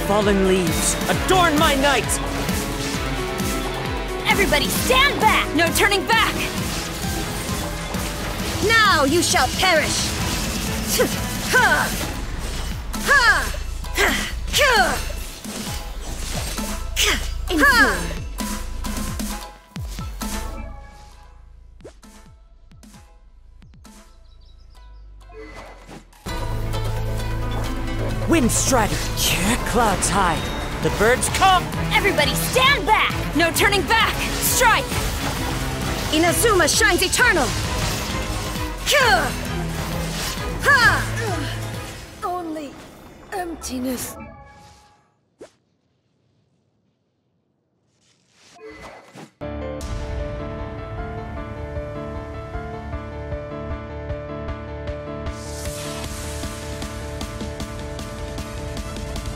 fallen leaves, adorn my night! Everybody stand back! No turning back! Now you shall perish! Ha! Ha! Ha! Wind Strider, clouds hide. The birds come! Everybody stand back! No turning back! Strike! Inazuma shines eternal! Ha! Only emptiness.